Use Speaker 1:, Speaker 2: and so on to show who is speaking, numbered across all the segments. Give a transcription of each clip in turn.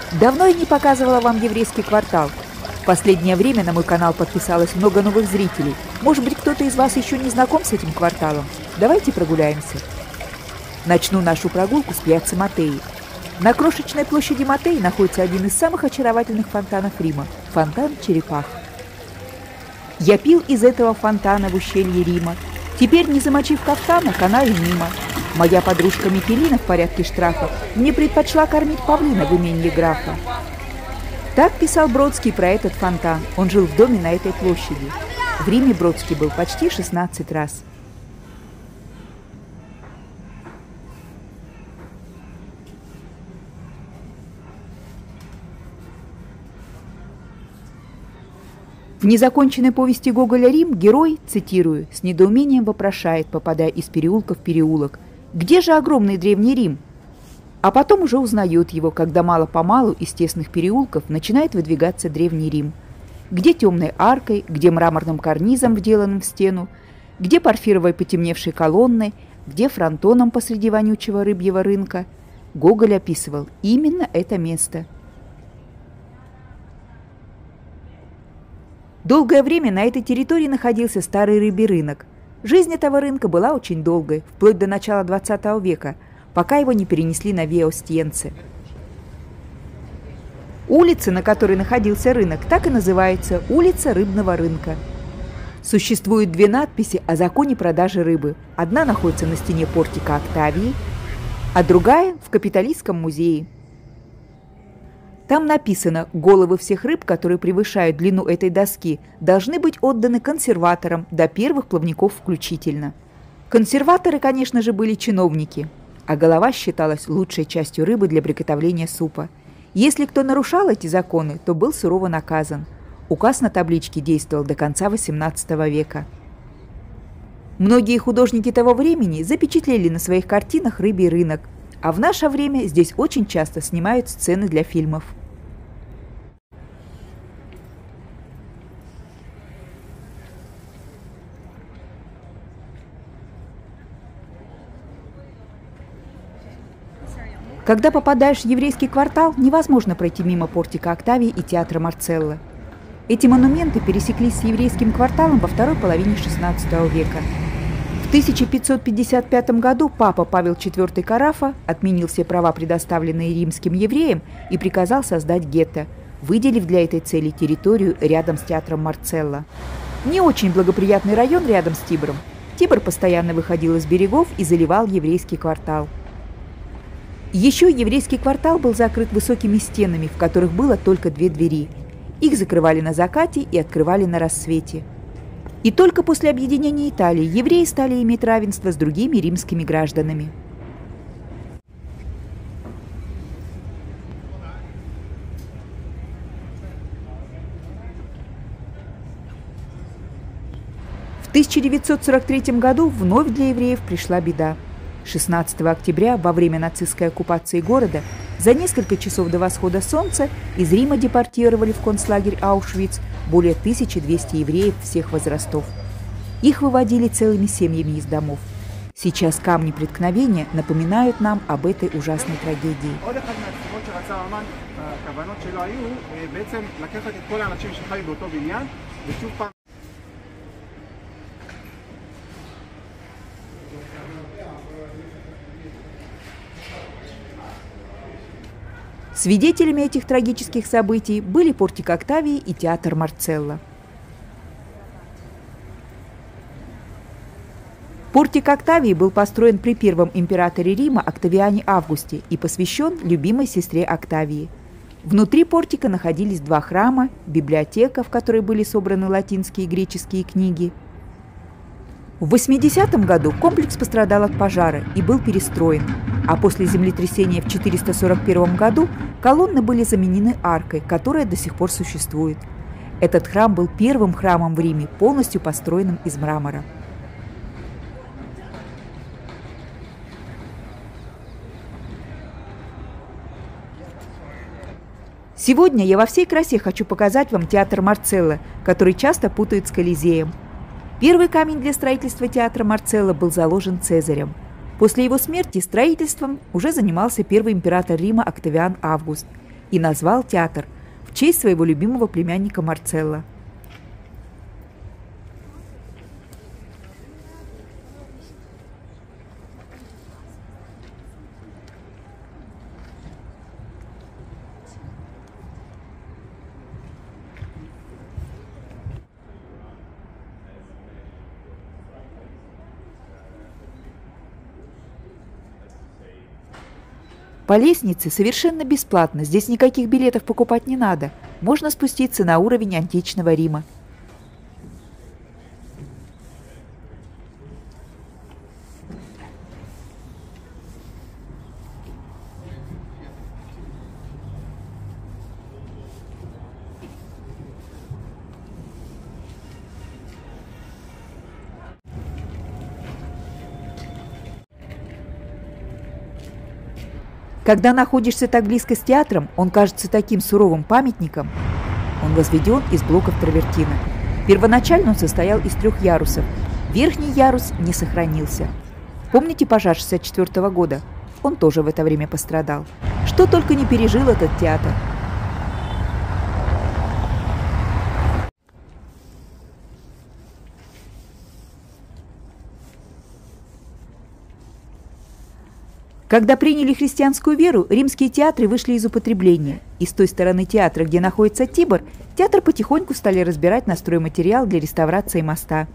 Speaker 1: Давно я не показывала вам еврейский квартал. В последнее время на мой канал подписалось много новых зрителей. Может быть, кто-то из вас еще не знаком с этим кварталом? Давайте прогуляемся. Начну нашу прогулку с пьяцци Матеи. На крошечной площади Матеи находится один из самых очаровательных фонтанов Рима – фонтан Черепах. Я пил из этого фонтана в ущелье Рима. Теперь, не замочив кафтана, канаю мимо. Моя подружка Микелина в порядке штрафа мне предпочла кормить павлина в имении графа. Так писал Бродский про этот фонтан. Он жил в доме на этой площади. В Риме Бродский был почти 16 раз. В незаконченной повести Гоголя «Рим» герой, цитирую, с недоумением вопрошает, попадая из переулка в переулок: «Где же огромный древний Рим?» А потом уже узнает его, когда мало-помалу из тесных переулков начинает выдвигаться древний Рим. Где темной аркой, где мраморным карнизом, вделанным в стену, где порфировой потемневшей колонной, где фронтоном посреди вонючего рыбьего рынка. Гоголь описывал именно это место. Долгое время на этой территории находился старый рыбий рынок. Жизнь этого рынка была очень долгой, вплоть до начала XX века, пока его не перенесли на Виа Остиенце. Улица, на которой находился рынок, так и называется – улица Рыбного рынка. Существует две надписи о законе продажи рыбы. Одна находится на стене портика Октавии, а другая – в Капитолийском музее. Там написано: головы всех рыб, которые превышают длину этой доски, должны быть отданы консерваторам до первых плавников включительно. Консерваторы, конечно же, были чиновники, а голова считалась лучшей частью рыбы для приготовления супа. Если кто нарушал эти законы, то был сурово наказан. Указ на табличке действовал до конца XVIII века. Многие художники того времени запечатлели на своих картинах рыбий рынок, а в наше время здесь очень часто снимают сцены для фильмов. Когда попадаешь в еврейский квартал, невозможно пройти мимо портика Октавии и театра Марцелло. Эти монументы пересеклись с еврейским кварталом во второй половине XVI века. В 1555 году папа Павел IV Карафа отменил все права, предоставленные римским евреям, и приказал создать гетто, выделив для этой цели территорию рядом с театром Марцелло. Не очень благоприятный район рядом с Тибром. Тибр постоянно выходил из берегов и заливал еврейский квартал. Еще еврейский квартал был закрыт высокими стенами, в которых было только две двери. Их закрывали на закате и открывали на рассвете. И только после объединения Италии евреи стали иметь равенство с другими римскими гражданами. В 1943 году вновь для евреев пришла беда. 16 октября, во время нацистской оккупации города, за несколько часов до восхода солнца из Рима депортировали в концлагерь Аушвиц более 1200 евреев всех возрастов. Их выводили целыми семьями из домов. Сейчас камни преткновения напоминают нам об этой ужасной трагедии. Свидетелями этих трагических событий были портик Октавии и театр Марцелло. Портик Октавии был построен при первом императоре Рима Октавиане Августе и посвящен любимой сестре Октавии. Внутри портика находились два храма, библиотека, в которой были собраны латинские и греческие книги. В 80-м году комплекс пострадал от пожара и был перестроен, а после землетрясения в 441 году колонны были заменены аркой, которая до сих пор существует. Этот храм был первым храмом в Риме, полностью построенным из мрамора. Сегодня я во всей красе хочу показать вам театр Марцелло, который часто путают с Колизеем. Первый камень для строительства театра Марцелло был заложен Цезарем. После его смерти строительством уже занимался первый император Рима Октавиан Август. и назвал театр в честь своего любимого племянника Марцелла. По лестнице совершенно бесплатно, здесь никаких билетов покупать не надо. Можно спуститься на уровень античного Рима. Когда находишься так близко с театром, он кажется таким суровым памятником. Он возведен из блоков травертина. Первоначально он состоял из 3 ярусов. Верхний ярус не сохранился. Помните пожар 1964 года? Он тоже в это время пострадал. Что только не пережил этот театр. Когда приняли христианскую веру, римские театры вышли из употребления. И с той стороны театра, где находится Тибр, театр потихоньку стали разбирать на стройматериал для реставрации моста.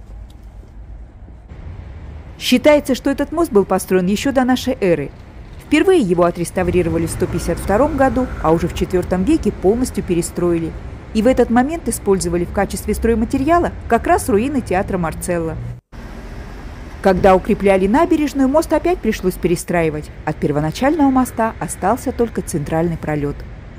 Speaker 1: Считается, что этот мост был построен еще до нашей эры. Впервые его отреставрировали в 152 году, а уже в IV веке полностью перестроили. И в этот момент использовали в качестве стройматериала как раз руины театра Марцелла. Когда укрепляли набережную, мост опять пришлось перестраивать. От первоначального моста остался только центральный пролет.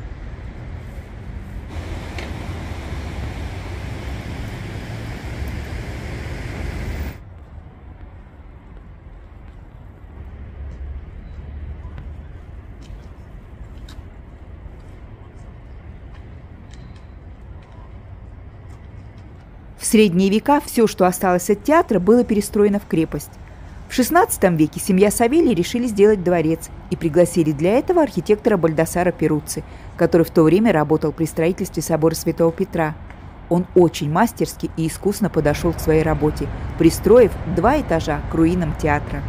Speaker 1: В средние века все, что осталось от театра, было перестроено в крепость. В XVI веке семья Савелий решили сделать дворец и пригласили для этого архитектора Бальдасара Перуцци, который в то время работал при строительстве собора Святого Петра. Он очень мастерски и искусно подошел к своей работе, пристроив 2 этажа к руинам театра.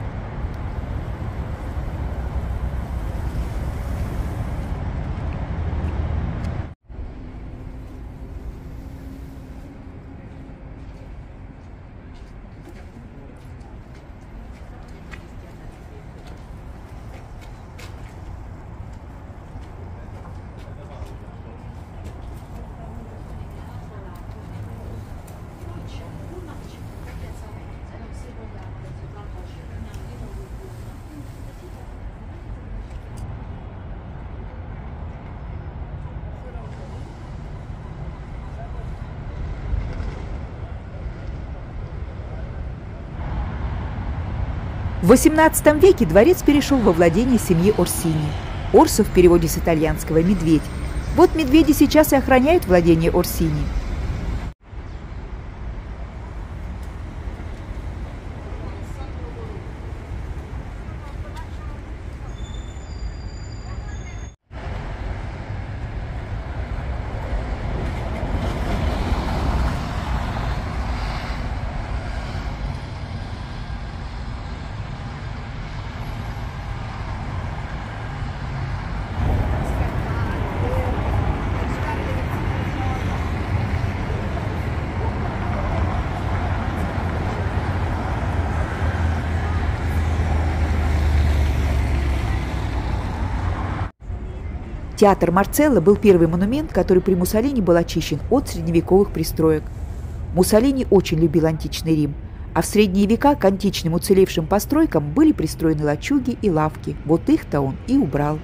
Speaker 1: В XVIII веке дворец перешел во владение семьи Орсини. Орсо в переводе с итальянского «медведь». Вот медведи сейчас и охраняют владение Орсини. Театр Марцелла был первый монумент, который при Муссолини был очищен от средневековых пристроек. Муссолини очень любил античный Рим, а в средние века к античным уцелевшим постройкам были пристроены лачуги и лавки. Вот их-то он и убрал.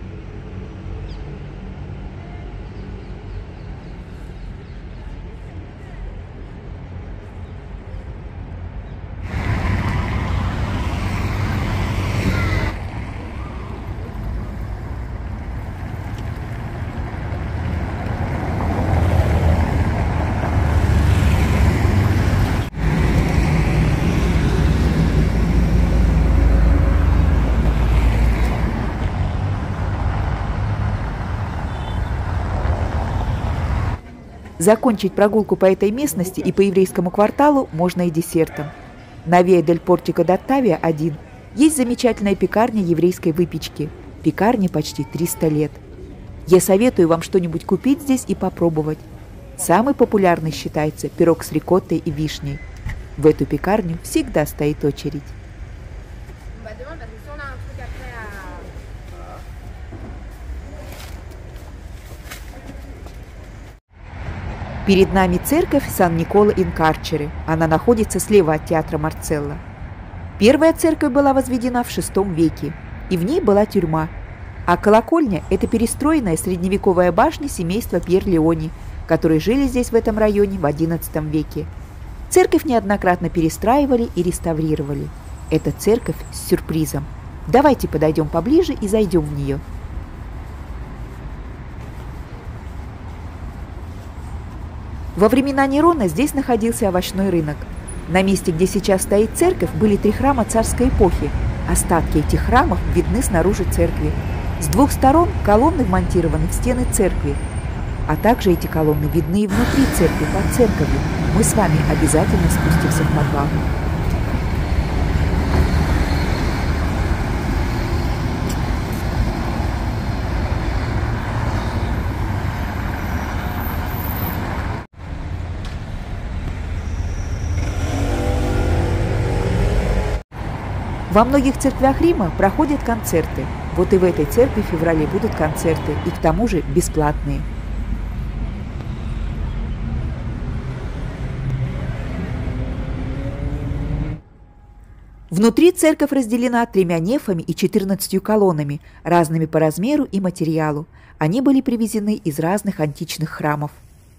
Speaker 1: Закончить прогулку по этой местности и по еврейскому кварталу можно и десертом. На Виа дель Портико d'Ottavia 1 есть замечательная пекарня еврейской выпечки. Пекарне почти 300 лет. Я советую вам что-нибудь купить здесь и попробовать. Самый популярный считается пирог с рикоттой и вишней. В эту пекарню всегда стоит очередь. Перед нами церковь Сан-Николо-ин-Карчере. Она находится слева от театра Марцелло. Первая церковь была возведена в VI веке, и в ней была тюрьма. А колокольня – это перестроенная средневековая башня семейства Пьер-Леони, которые жили здесь в этом районе в XI веке. Церковь неоднократно перестраивали и реставрировали. Это церковь с сюрпризом. Давайте подойдем поближе и зайдем в нее. Во времена Нерона здесь находился овощной рынок. На месте, где сейчас стоит церковь, были 3 храма царской эпохи. Остатки этих храмов видны снаружи церкви. С 2 сторон колонны вмонтированы в стены церкви, а также эти колонны видны и внутри церкви, под церковью. Мы с вами обязательно спустимся в подвал. Во многих церквях Рима проходят концерты. Вот и в этой церкви в феврале будут концерты, и к тому же бесплатные. Внутри церковь разделена 3 нефами и 14 колоннами, разными по размеру и материалу. Они были привезены из разных античных храмов.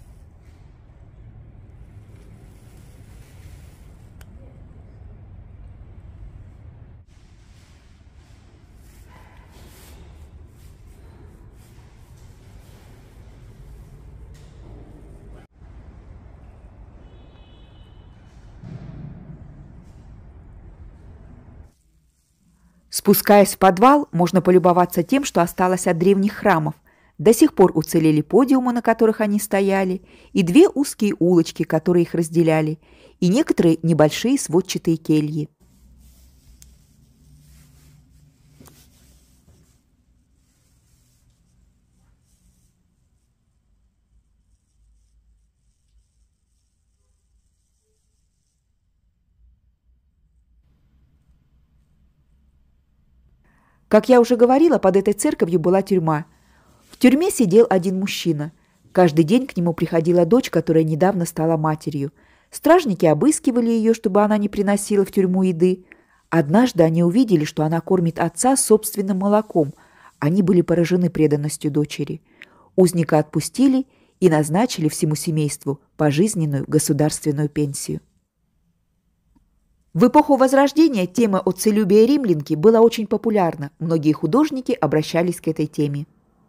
Speaker 1: Спускаясь в подвал, можно полюбоваться тем, что осталось от древних храмов. До сих пор уцелели подиумы, на которых они стояли, и 2 узкие улочки, которые их разделяли, и некоторые небольшие сводчатые кельи. Как я уже говорила, под этой церковью была тюрьма. В тюрьме сидел один мужчина. Каждый день к нему приходила дочь, которая недавно стала матерью. Стражники обыскивали ее, чтобы она не приносила в тюрьму еды. Однажды они увидели, что она кормит отца собственным молоком. Они были поражены преданностью дочери. Узника отпустили и назначили всему семейству пожизненную государственную пенсию. В эпоху Возрождения тема отцелюбия римлянки была очень популярна. Многие художники обращались к этой теме.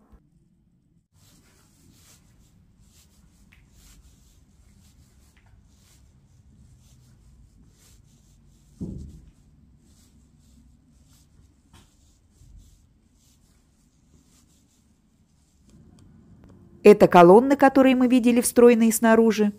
Speaker 1: Это колонны, которые мы видели встроенные снаружи.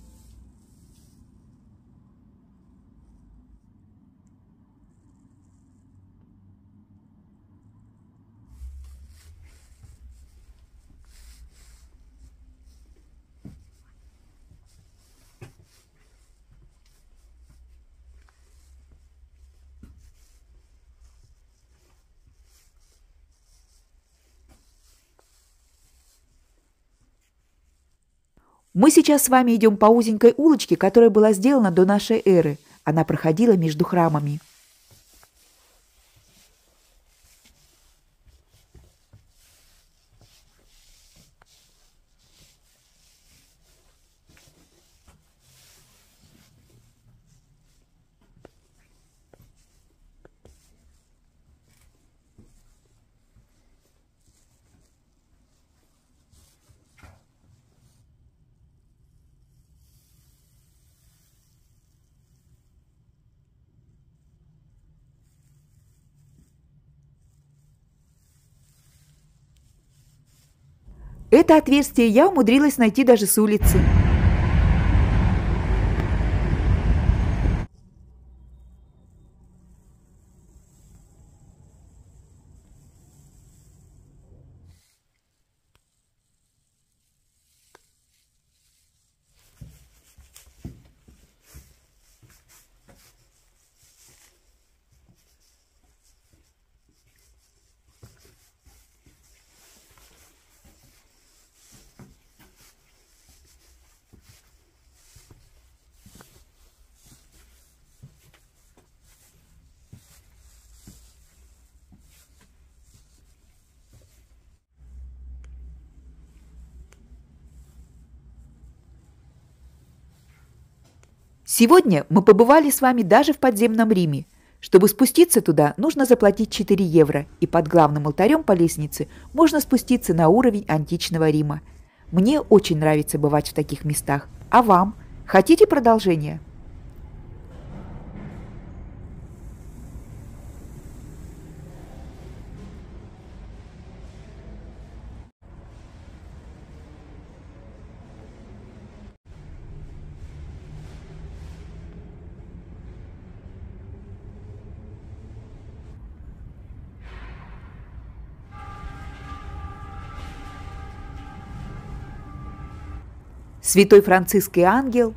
Speaker 1: Мы сейчас с вами идем по узенькой улочке, которая была сделана до нашей эры. Она проходила между храмами. Это отверстие я умудрилась найти даже с улицы. Сегодня мы побывали с вами даже в подземном Риме. Чтобы спуститься туда, нужно заплатить 4 евро, и под главным алтарем по лестнице можно спуститься на уровень античного Рима. Мне очень нравится бывать в таких местах. А вам? Хотите продолжение? Святой Франциск и ангел.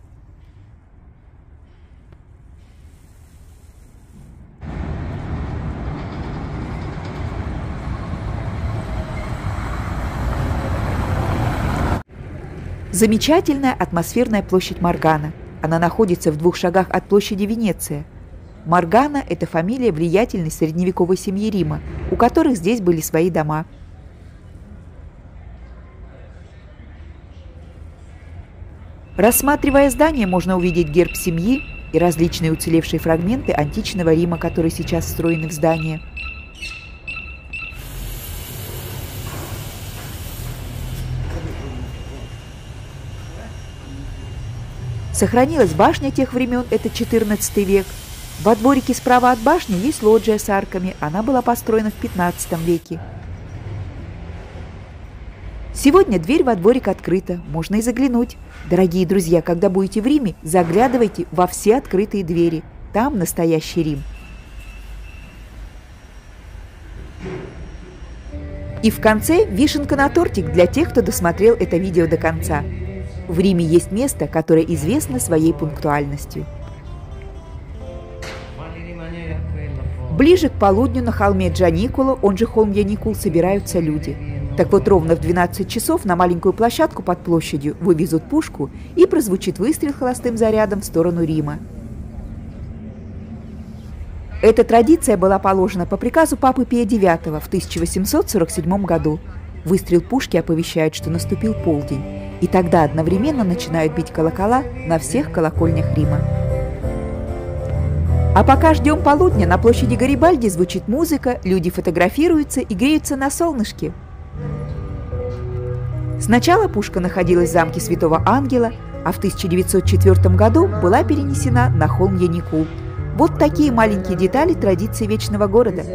Speaker 1: Замечательная атмосферная площадь Моргана. Она находится в 2 шагах от площади Венеция. Моргана – это фамилия влиятельной средневековой семьи Рима, у которых здесь были свои дома. Рассматривая здание, можно увидеть герб семьи и различные уцелевшие фрагменты античного Рима, которые сейчас встроены в здание. Сохранилась башня тех времен, это 14 век. Во дворике справа от башни есть лоджия с арками, она была построена в 15 веке. Сегодня дверь во дворик открыта, можно и заглянуть. Дорогие друзья, когда будете в Риме, заглядывайте во все открытые двери. Там настоящий Рим. И в конце вишенка на тортик для тех, кто досмотрел это видео до конца. В Риме есть место, которое известно своей пунктуальностью. Ближе к полудню на холме Джаникуло, он же холм Яникул, собираются люди. Так вот, ровно в 12 часов на маленькую площадку под площадью вывезут пушку и прозвучит выстрел холостым зарядом в сторону Рима. Эта традиция была положена по приказу Папы Пия IX в 1847 году. Выстрел пушки оповещает, что наступил полдень, и тогда одновременно начинают бить колокола на всех колокольнях Рима. А пока ждем полудня, на площади Гарибальди звучит музыка, люди фотографируются и греются на солнышке. Сначала пушка находилась в замке Святого Ангела, а в 1904 году была перенесена на холм Яникул. Вот такие маленькие детали традиции вечного города.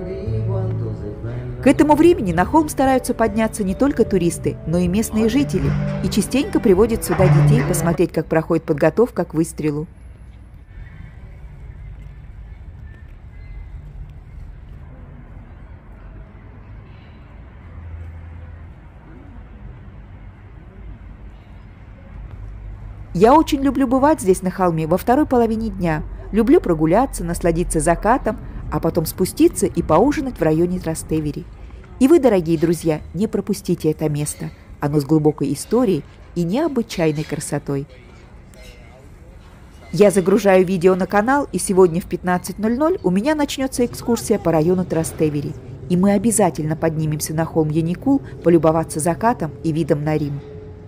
Speaker 1: К этому времени на холм стараются подняться не только туристы, но и местные жители, и частенько приводят сюда детей посмотреть, как проходит подготовка к выстрелу. Я очень люблю бывать здесь на холме во второй половине дня. Люблю прогуляться, насладиться закатом, а потом спуститься и поужинать в районе Трастевери. И вы, дорогие друзья, не пропустите это место. Оно с глубокой историей и необычайной красотой. Я загружаю видео на канал, и сегодня в 15:00 у меня начнется экскурсия по району Трастевери. И мы обязательно поднимемся на холм Яникул полюбоваться закатом и видом на Рим.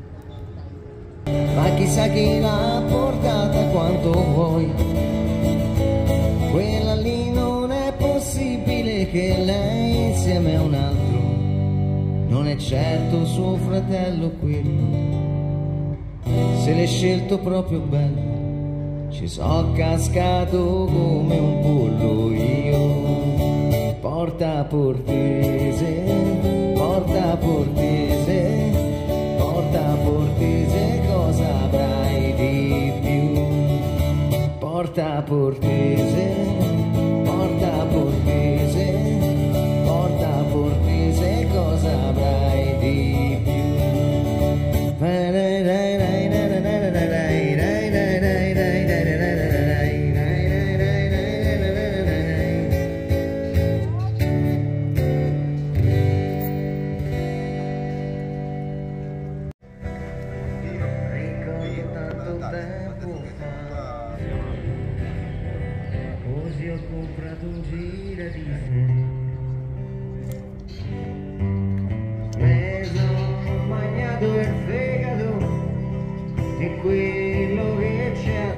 Speaker 2: Ma chissà chi l'ha portata quanto vuoi, quella lì non è possibile che lei insieme a un altro, non è certo suo fratello quello, se l'è scelto proprio bello, ci so cascato come un pollo io, porta portese, Porta Portese, Porta Portese, Porta Portese, cosa avrai di più? Ricordo tanto tempo fa, così ho comprato un gilet di me sono bagnato il fegato di quello che c'è.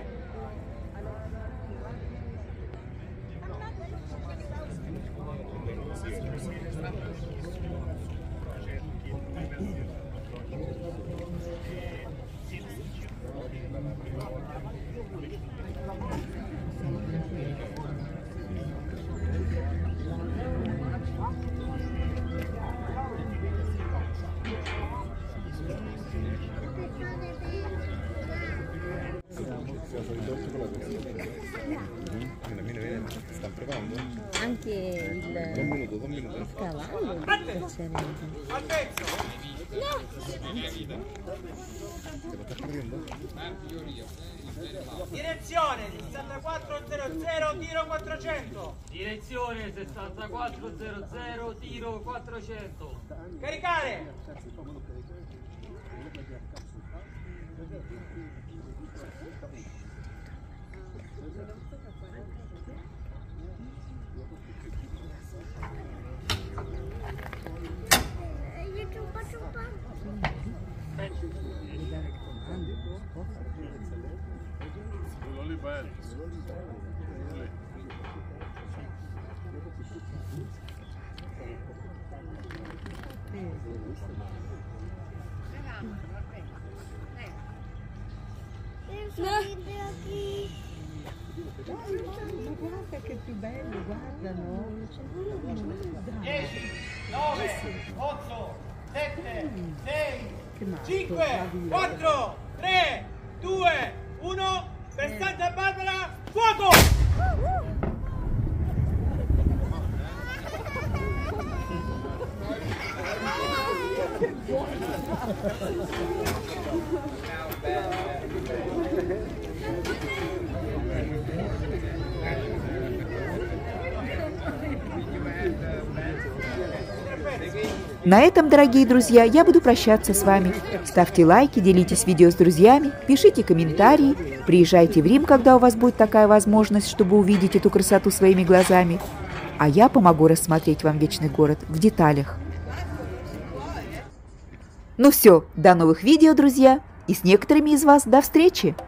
Speaker 3: Anche il cavallo
Speaker 4: Direzione 6400, tiro 400.
Speaker 5: Direzione 6400, tiro 400.
Speaker 4: Caricare.
Speaker 3: Ma guarda che più bello, guarda, no?
Speaker 4: 10, 9, 8, 7, 6, 5, 4, 3, 2, 1, per Santa Barbara, fuoco!
Speaker 1: На этом, дорогие друзья, я буду прощаться с вами. Ставьте лайки, делитесь видео с друзьями, пишите комментарии, приезжайте в Рим, когда у вас будет такая возможность, чтобы увидеть эту красоту своими глазами. А я помогу рассмотреть вам вечный город в деталях. Ну все, до новых видео, друзья, и с некоторыми из вас до встречи!